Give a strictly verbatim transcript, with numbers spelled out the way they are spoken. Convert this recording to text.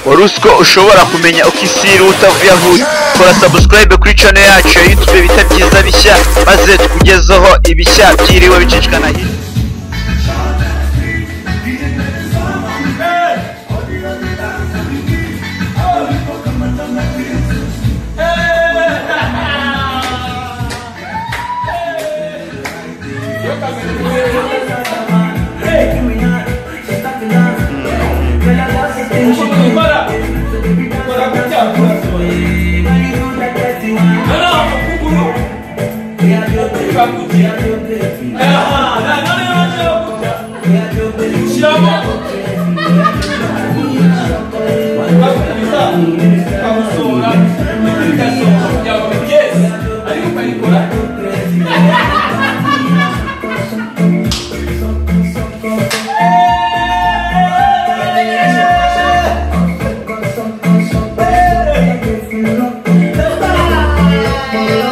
wari uzi ko ushobora kumenya uko isi iri utavuye aho uri? Kora subscribe kuri channel yacu ya YouTube bita Byiza Bishya maze tukugezeho ibishya byiriwe bicicikana hirya. Oh,